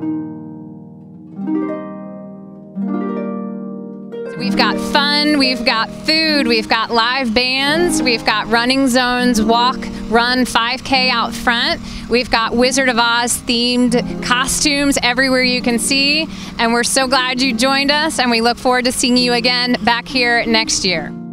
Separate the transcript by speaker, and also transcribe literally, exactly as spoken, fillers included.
Speaker 1: We've got fun, we've got food, we've got live bands, we've got running zones, walk, run, five K out front. We've got Wizard of Oz themed costumes everywhere you can see. And we're so glad you joined us, and we look forward to seeing you again back here next year.